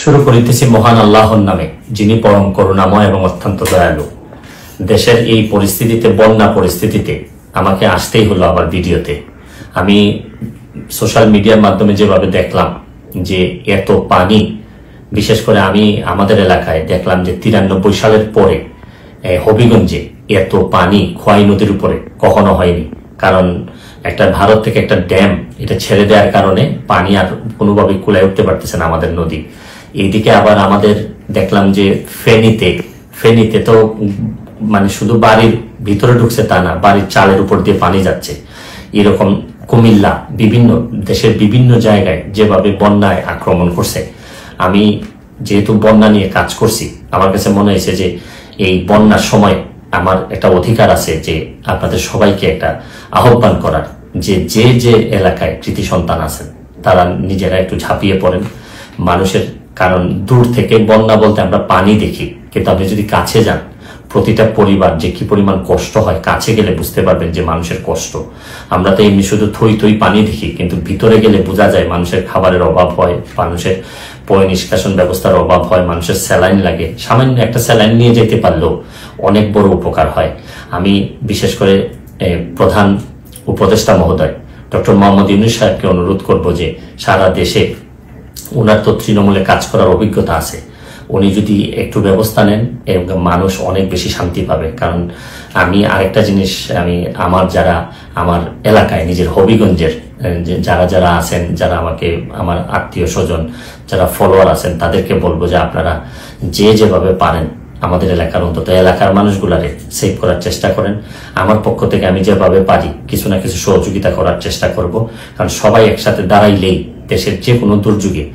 শুরু করিতেছি মহান আল্লাহর নামে, যিনি পরম করুণাময় এবং অত্যন্ত দয়ালু। দেশের এই পরিস্থিতিতে, বন্যা পরিস্থিতিতে আমাকে আসতেই হলো আবার ভিডিওতে। আমি সোশ্যাল মিডিয়ার মাধ্যমে যেভাবে দেখলাম যে এত পানি, বিশেষ করে আমি আমাদের এলাকায় দেখলাম যে 93 সালের পরে হবিগঞ্জে এত পানি খোয়াই নদীর উপরে কখনো হয়নি। কারণ একটা ভারত থেকে একটা ড্যাম এটা ছেড়ে দেওয়ার কারণে পানি আর কোনোভাবে কুলায় উঠতে পারতেছে না আমাদের নদী। এইদিকে আবার আমাদের দেখলাম যে ফেনীতে তো মানে শুধু বাড়ির ভিতরে ঢুকছে তা না, বাড়ির চালের উপর দিয়ে পানি যাচ্ছে। এরকম কুমিল্লা, বিভিন্ন দেশের বিভিন্ন জায়গায় যেভাবে বন্যায় আক্রমণ করছে। আমি যেহেতু বন্যা নিয়ে কাজ করছি, আমার কাছে মনে হয়েছে যে এই বন্যার সময় আমার একটা অধিকার আছে যে আপনাদের সবাইকে একটা আহ্বান করার, যে যে যে এলাকায় কৃতি সন্তান আছেন তারা নিজেরা একটু ঝাঁপিয়ে পড়েন মানুষের। কারণ দূর থেকে বন্যা বলতে আমরা পানি দেখি, কিন্তু আপনি যদি কাছে যান, প্রতিটা পরিবার যে কি পরিমাণ কষ্ট হয়, কাছে গেলে বুঝতে পারবেন যে মানুষের কষ্ট। আমরা তো এমনি শুধু থই পানি দেখি, কিন্তু ভিতরে গেলে বোঝা যায় মানুষের খাবারের অভাব হয়, মানুষের পয় নিষ্কাশন ব্যবস্থার অভাব হয়, মানুষের স্যালাইন লাগে। সামান্য একটা স্যালাইন নিয়ে যেতে পারলেও অনেক বড় উপকার হয়। আমি বিশেষ করে প্রধান উপদেষ্টা মহোদয় ডক্টর মোহাম্মদ ইউনূস সাহেবকে অনুরোধ করব যে সারা দেশে ওনার তো তৃণমূলে কাজ করার অভিজ্ঞতা আছে, উনি যদি একটু ব্যবস্থা নেন এবং মানুষ অনেক বেশি শান্তি পাবে। কারণ আমি আরেকটা জিনিস, আমি আমার এলাকায় নিজের হবিগঞ্জের যারা আছেন, যারা আমাকে, আমার আত্মীয় স্বজন যারা ফলোয়ার আছেন, তাদেরকে বলবো যে আপনারা যেভাবে পারেন আমাদের এলাকার, অন্তত এলাকার মানুষগুলারে সেভ করার চেষ্টা করেন। আমার পক্ষ থেকে আমি যেভাবে পারি কিছু না কিছু সহযোগিতা করার চেষ্টা করব। কারণ সবাই একসাথে দাঁড়াইলেই দেশের যে কোনো দুর্যোগে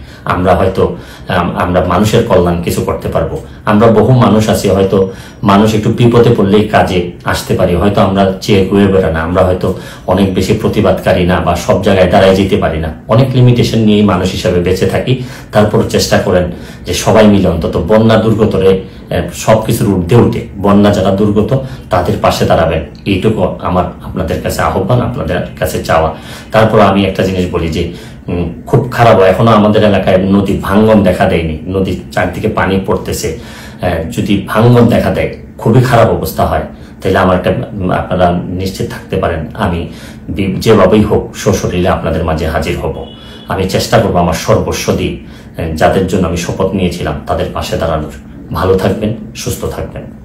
আমরা মানুষের কল্যাণ কিছু করতে পারবো। আমরা বহু মানুষ আছি, হয়তো মানুষ একটু বিপদে পড়লেই কাজে আসতে পারি, হয়তো আমরা চেয়ে ঘুরে বেড়া না, আমরা হয়তো অনেক বেশি প্রতিবাদকারী না, বা সব জায়গায় দাঁড়ায় যেতে পারি না, অনেক লিমিটেশন নিয়েই মানুষ হিসাবে বেঁচে থাকি। তারপর চেষ্টা করেন যে সবাই মিলে অন্তত বন্যা দুর্গতরে সবকিছুর ঊর্ধ্বে উঠে বন্যা যারা দুর্গত তাদের পাশে দাঁড়াবেন, এইটুকু আমার আপনাদের কাছে আহ্বান, আপনাদের কাছে চাওয়া। তারপর আমি একটা জিনিস বলি যে খুব খারাপ, এখনো আমাদের এলাকায় নদী ভাঙ্গন দেখা দেয়নি, নদীর চারদিকে পানি পড়তেছে। যদি ভাঙ্গন দেখা দেয়, খুবই খারাপ অবস্থা হয়, তাহলে আপনারা নিশ্চিত থাকতে পারেন আমি যেভাবেই হোক সশরীরে আপনাদের মাঝে হাজির হব। আমি চেষ্টা করবো আমার সর্বস্ব দিয়ে যাদের জন্য আমি শপথ নিয়েছিলাম তাদের পাশে দাঁড়ানোর। ভালো থাকবেন, সুস্থ থাকবেন।